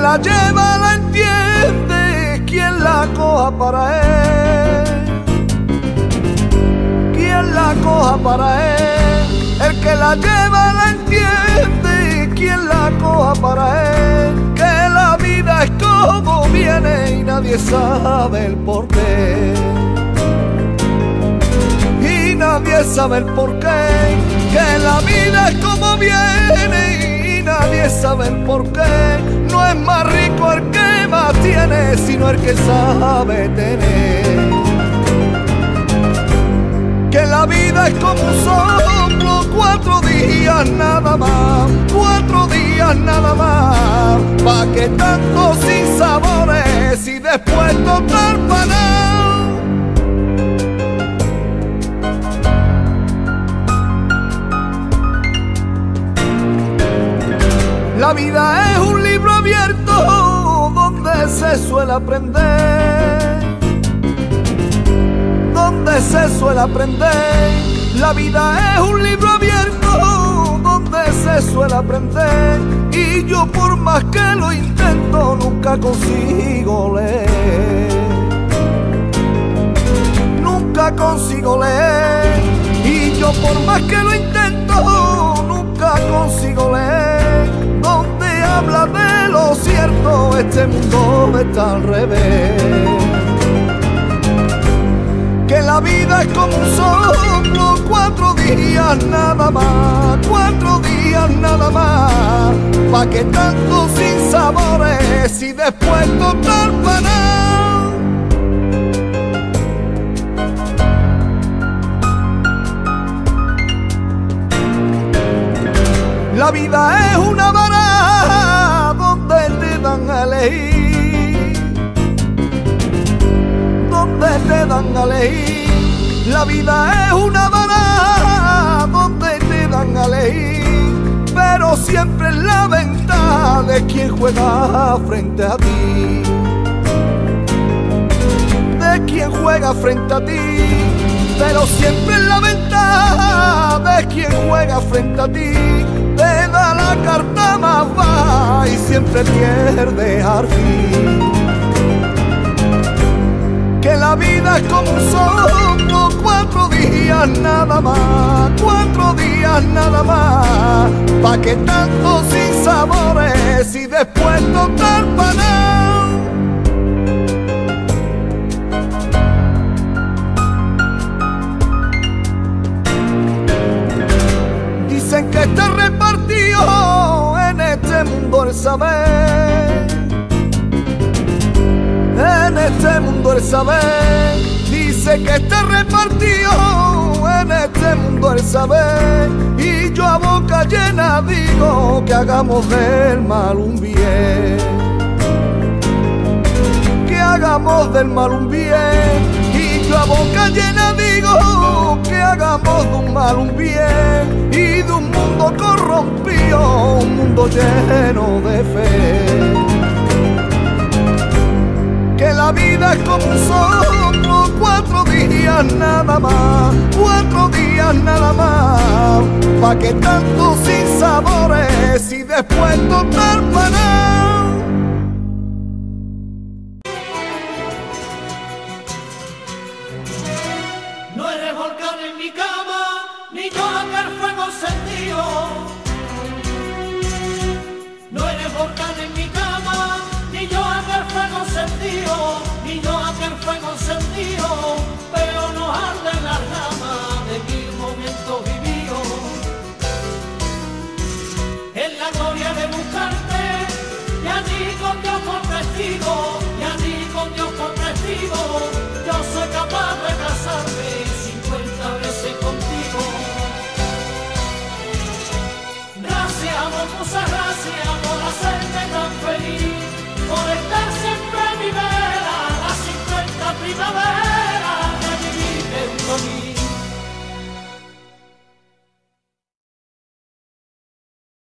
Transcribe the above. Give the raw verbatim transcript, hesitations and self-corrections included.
la lleva la entiende, quien la coja para él, quien la coja para él. El que la lleva la entiende, quien la coja para él. Que la vida es como viene y nadie sabe el porqué, y nadie sabe el porqué. Que la vida es como viene y nadie sabe el porqué. No es más rico el que más tiene, sino el que sabe tener. Que la vida es como un soplo, cuatro días nada más, cuatro días nada más. Pa' que tanto sin sabores y después total panao. La vida es un libro abierto donde se suele aprender, donde se suele aprender. La vida es un libro abierto donde se suele aprender. Y yo por más que lo intento nunca consigo leer, nunca consigo leer. Y yo por más que lo intento nunca consigo leer. Donde habla de lo cierto, este mundo está al revés. Que la vida es como un soplo, cuatro días nada más, cuatro días nada más. Pa' que tanto sin sabores y después total panao. La vida es una baraja donde te dan a elegir, donde te dan a elegir. La vida es una baraja donde te dan a elegir, pero siempre es la ventaja de quien juega frente a ti, de quien juega frente a ti. Pero siempre es la ventaja de quien juega frente a ti. Te da la carta más baja y siempre pierde al fin. Que la vida es como un soplo, cuatro días nada más, cuatro días nada más. Pa' que tanto sin sabores y después total panao. Dicen que está repartido en este mundo el saber, en este mundo el saber. Dice que está repartido en este mundo el saber. Y yo a boca llena digo que hagamos del mal un bien, que hagamos del mal un bien. Y yo a boca llena digo que hagamos de un mal un bien. Y de un mundo corrompido un mundo lleno de fe. Que la vida es como un soplo, cuatro días nada más, cuatro días nada más. Pa' que tanto sin sabores y después total panao. No eres volcán en mi cama, ni yo aquel fuego encendido. No eres volcán en mi cama, ni yo aquel fuego encendido, ni yo aquel fuego encendido, pero nos arden las llamas de mil momentos vividos. En la gloria de buscarte, y allí con Dios por testigo, y allí con Dios por testigo, yo soy capaz de casarme cincuenta veces contigo. Gracias, amor, muchas gracias.